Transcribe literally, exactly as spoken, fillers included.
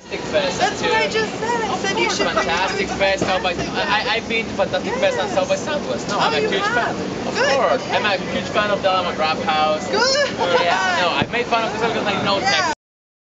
Fest. That's what I just said. I said you should bring Fantastic Fest, South by I, I've been to Fantastic Yeah. Fest and South by Southwest. No, Oh, I'm a you huge have? fan. Of Good, course. okay. I'm a huge fan of the Alamo Draft House. Good. Yeah, no, I've made fun of this because I know Yeah. Texas.